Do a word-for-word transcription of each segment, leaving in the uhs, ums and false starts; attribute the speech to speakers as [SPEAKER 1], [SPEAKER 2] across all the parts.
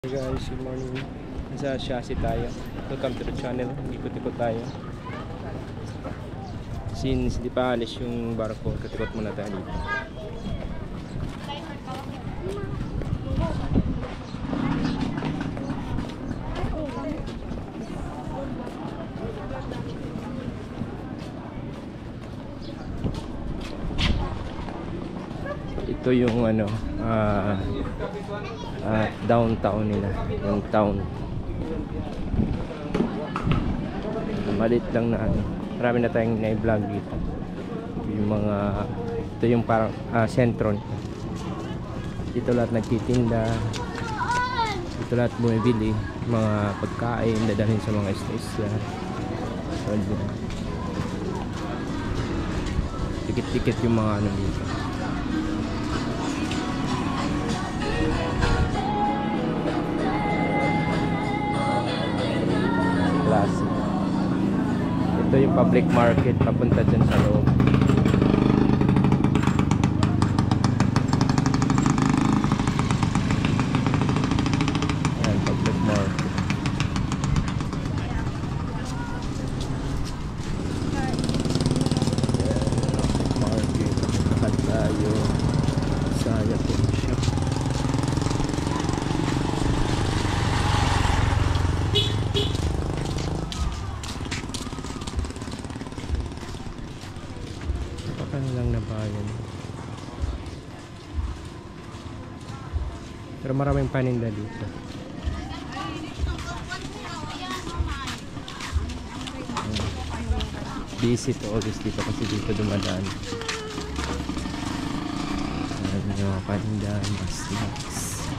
[SPEAKER 1] Hey guys, good morning. Nasa Siasi tayo. Welcome to the channel. Ikot-ikot tayo. Since di pa alis yung barko, ikot-ikot muna tayo dito. Ito yung ano, ah uh, uh, downtown nila, yung town. Malit lang na ano, marami na tayong na-vlog dito. Yung mga, ito yung parang uh, sentro. Dito lahat nagtitinda, dito lahat bumibili mga pagkain, dadalhin sa mga isla-isla. So, tikit-tikit yung mga ano dito. Ito yung public market papunta dyan sa loob. Ayan, public market. Ayan, market. Lahat tayo sa Yapon siya. Ano lang na bayan, pero maraming paninda dito. Busy to always dito kasi dito dumadaan. Ayan yung mga paninda, mas snacks.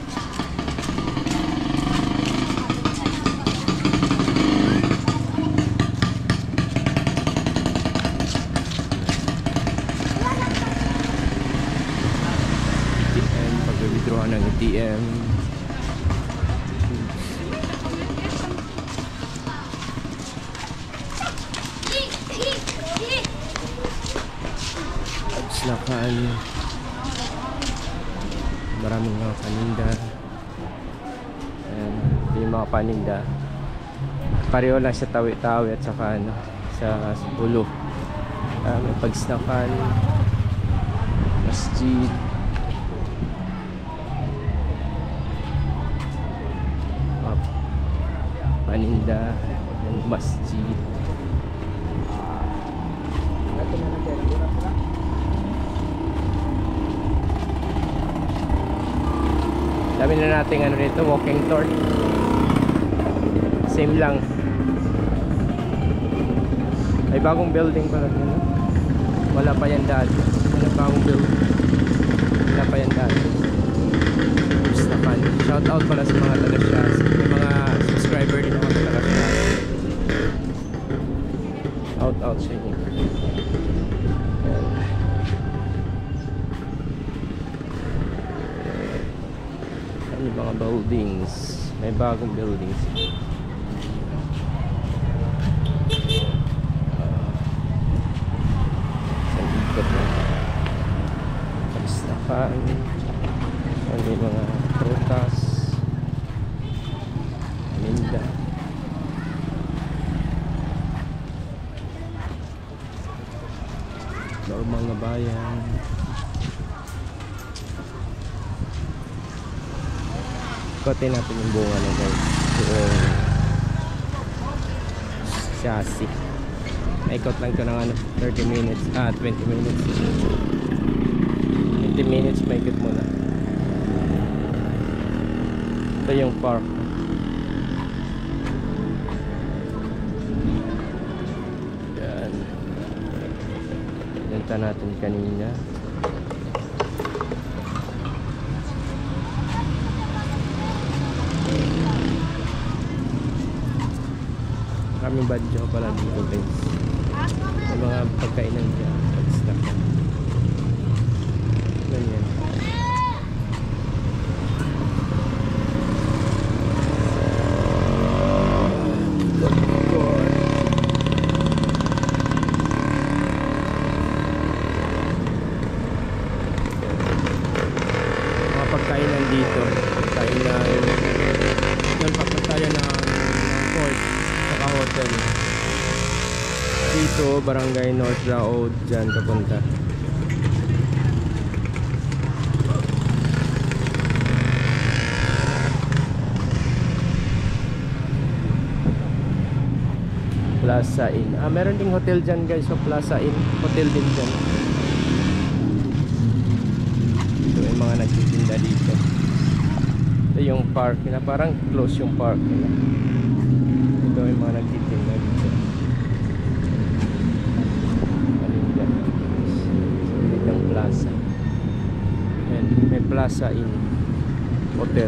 [SPEAKER 1] Withdraw ng A T M. Pagslakan. Maraming mga paninda. Ayan, yung mga paninda pareho lang sa tawi-tawi at saka ano, sa, sa pulo. Uh, may pagslakan, masjid, paninda, ng masjid. Dami na natin ano dito, walking tour. Same lang. May bagong building pala dito. Wala pa yan dati. Wala bagong building. Wala pa yan dati. Shout out pala sa mga taga-Siasi. May mga subscriber din ako sa taga-Siasi. Shout out sa inyo. Ano yung mga buildings? May bagong buildings. Sa ikot na. Pagstakan. Ano yung mga prutas, paninda. Normal na bayan. Ikotin natin yung bunga na guys. Yung Siasi. Ikot lang ito ng ano, thirty minutes, ah twenty minutes. twenty minutes may ikot muna. Ito yung park. Yan. Pinunta natin kanina. Maraming badyo pala dito guys. May mga pagkainan dyan. Pag-snack. Ganyan. Mga pagkainan dito. Pagkainan Ito, Barangay North Road, dyan papunta. Plaza Inn. Ah, meron ding hotel dyan guys. So Plaza Inn, hotel din dyan. Ito yung mga nagtitinda dito. Ito yung park nila. Parang close yung park nila. Ito yung mga nagtitinda dito. Palinda. So, yung plaza. Ayan, may Plaza Inn hotel.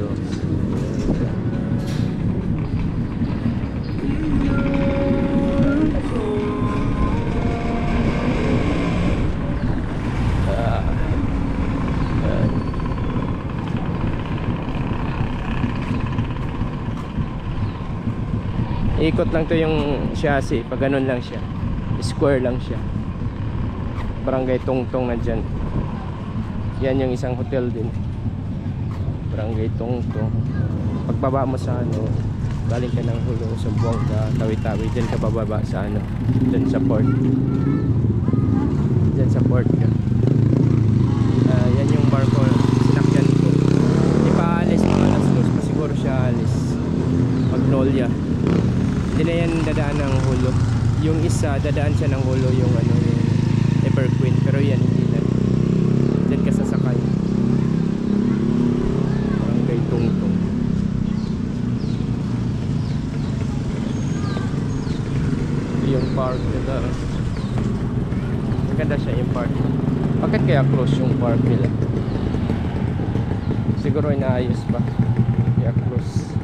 [SPEAKER 1] Ikot lang to yung chassis, pag ganun lang siya, square lang siya. Barangay Tungtong na dyan. Yan yung isang hotel din, Barangay Tungtong. Pagbaba mo sa ano, galing ka ng Hulo, Zamboanga, Tawi-Tawi, dyan ka bababa sa ano, dyan sa port. Dyan sa port ka. Uh, yan yung barko sinakyan ko. Di pa alis, mga alas dos pa siguro siya alis. Magnolia. Hindi na yan dadaan ng Hulo. Yung isa, dadaan siya ng Hulo, yung ano, yung Everqueen. Pero yan, hindi na. Diyan ka sasakay. Barangay Tungtong. Ito yung park nila. Maganda siya yung park. Bakit kaya close yung park nila? Siguro inaayos pa. Kaya close.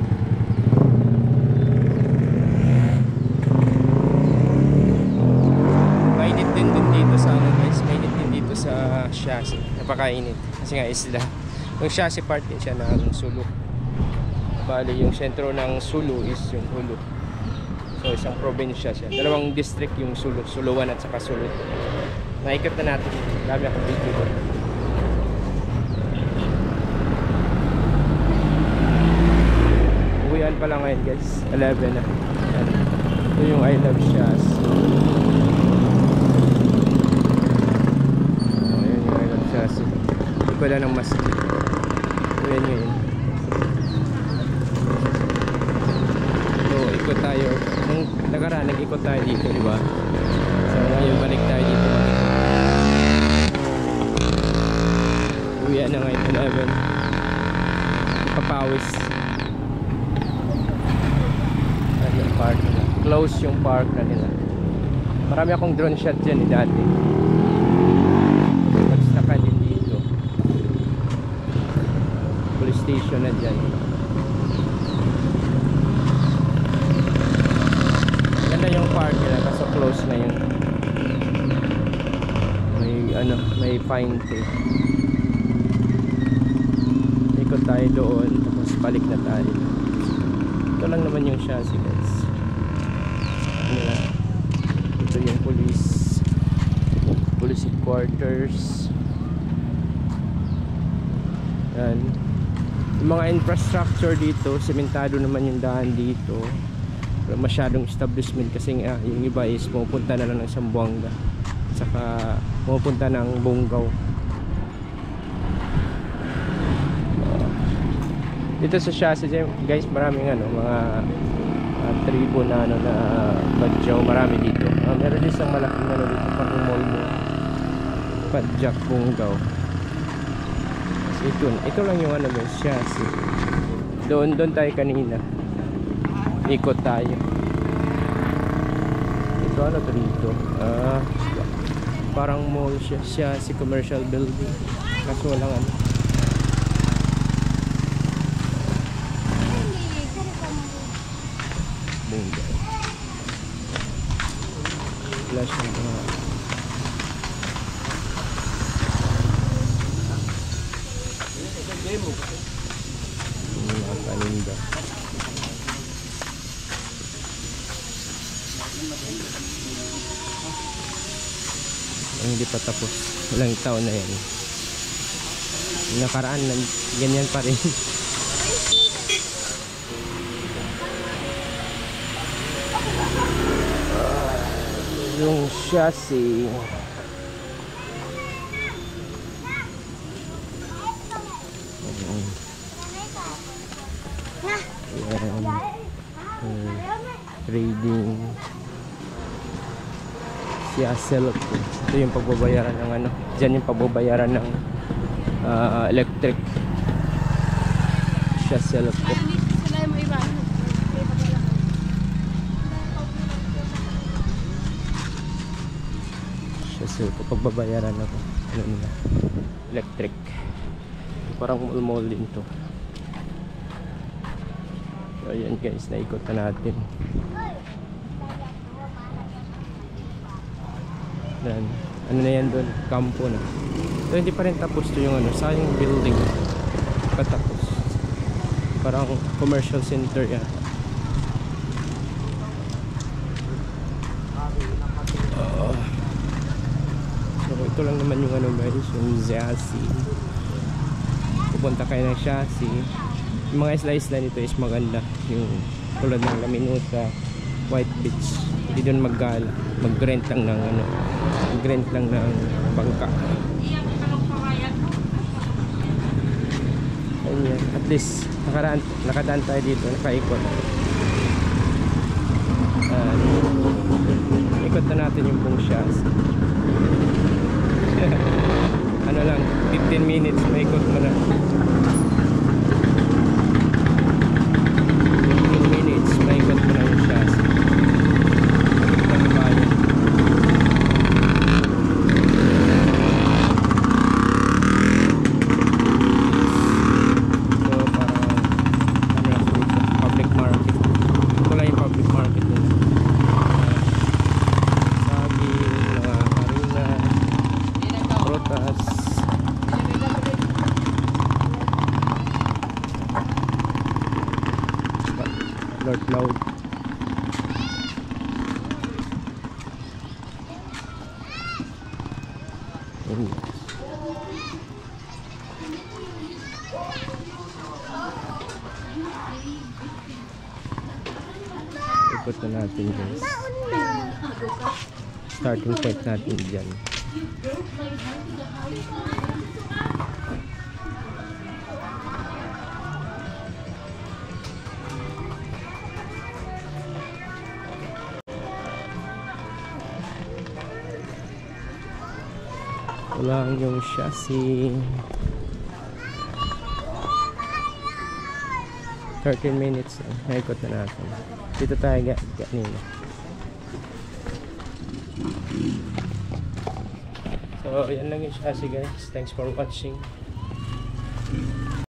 [SPEAKER 1] Sa chassis, napakainit kasi nga isla. Yung chassis part din siya ng Sulu. Bali yung sentro ng Sulu is yung Hulo. So isang probinsya siya. Dalawang district yung Sulu, Suluan at saka Sulut. Naikot na natin. Dami akong video doon. Uwian pa lang ngayon guys, eleven na. Yan. Ito yung I Love Chassis. Wala ng mask. Ayan yun. So, ikot tayo. Nung nakaraan, nag-ikot tayo dito, di ba? So, ngayon balik tayo dito. Uwian na ngayon, eleven. Papawis. Ayan yung park nila. Close yung park na nila. Marami akong drone shot dyan eh, dati. Nagstaka din dito. Police station na dyan. Ganda yung park nila kaso close na yun. May ano, may pine tree. Ikot tayo doon tapos balik na tayo. Ito lang naman yung chassis guys. Ano, ito yung police police headquarters. Yan. Yung mga infrastructure dito, sementado naman yung daan dito. Pero masyadong establishment kasi nga yung iba is pupunta na lang ng Zamboanga, saka pupunta ng Bungaw. Dito sa chassis guys, maraming ano, mga uh, tribo na ano na badyaw, marami dito. Uh, meron din isang malaking ano dito, pang mall mo. Padjak Bungaw. Ito, ito lang yung ano guys, chassis. Doon, doon tayo kanina. Ikot tayo. Ito ano to dito? Ah, parang mall siya, chassis commercial building. Kaso walang ano. Bungaw. Flash ng mga mga paninda. Ang hindi pa tapos, ilang taon na yan. Nakaraan na ganyan pa rin. yung chassis. Ayan. Hmm. Trading. Chassis. Ito yung pagbabayaran ng ano. Diyan yung pagbabayaran ng uh, electric. Chassis. So, kapag babayaran ako, ano nila, electric. Parang mall-mall din to. So, ayan guys, naikot na natin. Yan. Ano na yan doon? Kampo na. So, hindi pa rin tapos to yung ano, sayang building. Katapos. Parang commercial center yan. Uh, so, ito lang naman yung ano guys, yung chassis. Pupunta kayo ng chassis. Yung mga isla-isla nito is maganda. Yung tulad ng Laminusa, White Beach. Hindi doon mag-gala. Mag-rent lang ng ano, mag-rent lang ng bangka. Ayan, at least nakaraan, nakadaan tayo dito, nakaikot. Uh, ikot na natin yung buong chassis. Ano lang, fifteen minutes maikot mo na. fifteen minutes maikot mo na yung chassis. Ang bayan. So parang ano lang po ito, public market. Ito lang yung public market nila. Sabi, mga harina, prutas. Lord Loud. Ikot na natin guys. Starting point natin dyan. Lang yung chassis. thirteen minutes na ikot na natin. Dito tayo kanina. So yan lang yung chassis guys. Thanks for watching.